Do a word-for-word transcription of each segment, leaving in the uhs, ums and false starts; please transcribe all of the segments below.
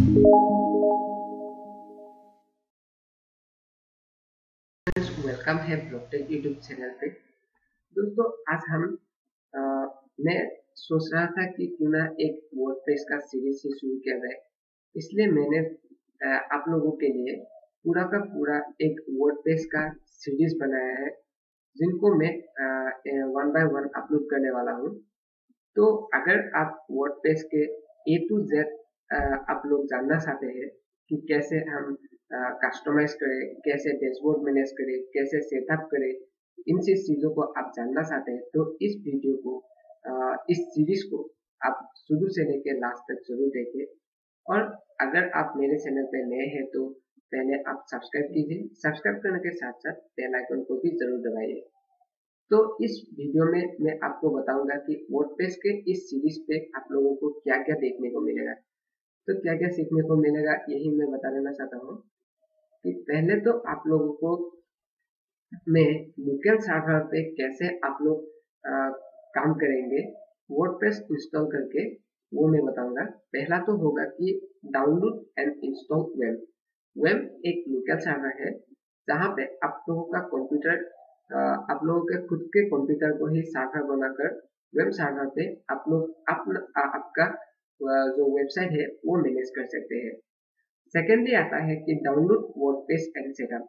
Welcome है ब्लॉगटेक YouTube channel पे। दोस्तों आज हम आ, मैं सोच रहा था कि क्यों ना एक वर्डप्रेस का सीरीज से शुरू किया जाए, इसलिए मैंने आ, आप लोगों के लिए पूरा का पूरा एक वर्डप्रेस का सीरीज बनाया है, जिनको मैं वन बाय वन अपलोड करने वाला हूँ। तो अगर आप वर्डप्रेस के ए टू जेड आप लोग जानना चाहते हैं कि कैसे हम कस्टमाइज करें, कैसे डैशबोर्ड मैनेज करें, कैसे सेटअप करें, इन सब चीज़ों को आप जानना चाहते हैं तो इस वीडियो को आ, इस सीरीज को आप शुरू से लेकर लास्ट तक जरूर देखें। और अगर आप मेरे चैनल पे नए हैं तो पहले आप सब्सक्राइब कीजिए, सब्सक्राइब करने के साथ साथ बेल आइकन को भी जरूर दबाइए। तो इस वीडियो में मैं आपको बताऊंगा कि वर्डप्रेस के इस सीरीज पे आप लोगों को क्या क्या देखने को मिलेगा, तो क्या क्या सीखने को मिलेगा यही मैं बता देना चाहता हूँ। कि पहले तो आप लोगों को मैं लोकल सर्वर पे कैसे आप लोग काम करेंगे वर्डप्रेस इंस्टॉल करके, वो मैं बताऊंगा। पहला तो होगा कि download and install web. Web एक लोकल सर्वर है जहाँ पे आप लोगों का कंप्यूटर, आप लोगों के खुद के कंप्यूटर को ही सर्वर बनाकर वेब सर्वर पे आप लोग आप, आपका जो वेबसाइट है वो मैनेज कर सकते हैं। सेकेंडली आता है कि download WordPress and setup.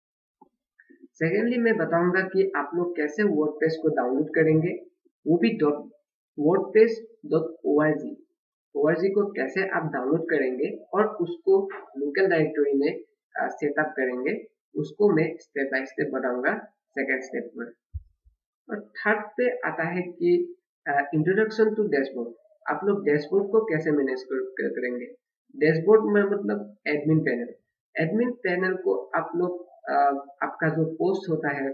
Secondly मैं बताऊंगा कि आप लोग कैसे वर्डप्रेस को डाउनलोड करेंगे, वो भी dot WordPress dot O R G O R G को कैसे आप डाउनलोड करेंगे और उसको लोकल डायरेक्टरी में सेटअप करेंगे, उसको मैं स्टेप बाय स्टेप बताऊंगा सेकेंड स्टेप में। और थर्ड पे आता है कि इंट्रोडक्शन टू डैशबोर्ड। आप लोग डैशबोर्ड को कैसे मैनेज कर, करेंगे। डैशबोर्ड में मतलब एडमिन पैनल। एडमिन पैनल को आप लोग आपका जो पोस्ट होता है,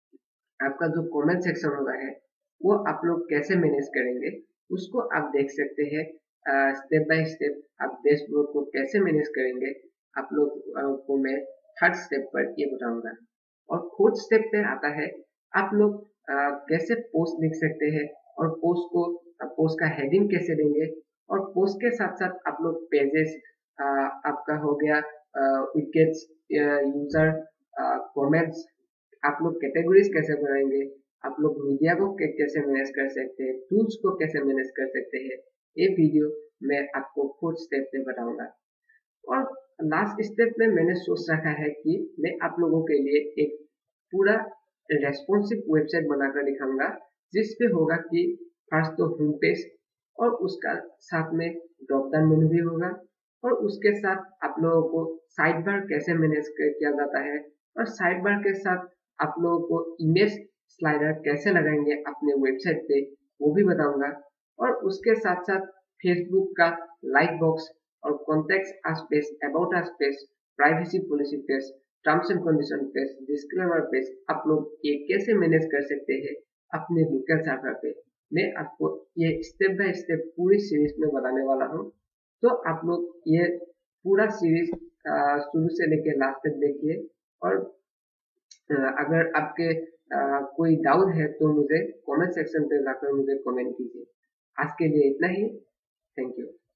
आपका जो कमेंट सेक्शन होता है, वो आप लोग कैसे मैनेज करेंगे, उसको आप देख सकते हैं। स्टेप बाय स्टेप आप डैशबोर्ड को कैसे मैनेज करेंगे आप लोग को मैं थर्ड स्टेप पर ये बताऊंगा। और फोर्थ स्टेप पे आता है आप लोग कैसे पोस्ट लिख सकते हैं और पोस्ट को पोस्ट का हेडिंग कैसे देंगे, और पोस्ट के साथ साथ आप लोग पेजेस आपका हो गया, विकेट्स, यूजर, कमेंट्स, आप लोग कैटेगरीज कैसे बनाएंगे, आप लोग मीडिया को कैसे मैनेज कर सकते हैं, टूल्स को कैसे मैनेज कर सकते हैं, ये वीडियो मैं आपको फोर्थ स्टेप में बताऊंगा। और लास्ट स्टेप में मैंने सोच रखा है कि मैं आप लोगों के लिए एक पूरा रेस्पॉन्सिव वेबसाइट बनाकर दिखाऊंगा, जिस पे होगा कि फर्स्ट तो होम पेज और उसका साथ में ड्रॉप डाउन मेनू भी होगा, और उसके साथ आप लोगों को साइड बार कैसे मैनेज किया जाता है, और साइड बार के साथ आप लोगों को इमेज स्लाइडर कैसे लगाएंगे अपने वेबसाइट पे, वो भी बताऊंगा। और उसके साथ साथ फेसबुक का लाइक बॉक्स और contact us page, about us page, privacy policy page, terms and condition page, disclaimer page, आप लोग ये कैसे मैनेज कर सकते हैं अपने लोकल सर्वर पे, मैं आपको ये स्टेप बाय स्टेप पूरी सीरीज में बताने वाला हूँ। तो आप लोग ये पूरा सीरीज शुरू से लेकर लास्ट तक देखिए। और अगर आपके आ, कोई डाउट है तो मुझे कमेंट सेक्शन पे जाकर मुझे कमेंट कीजिए। आज के लिए इतना ही। Thank you.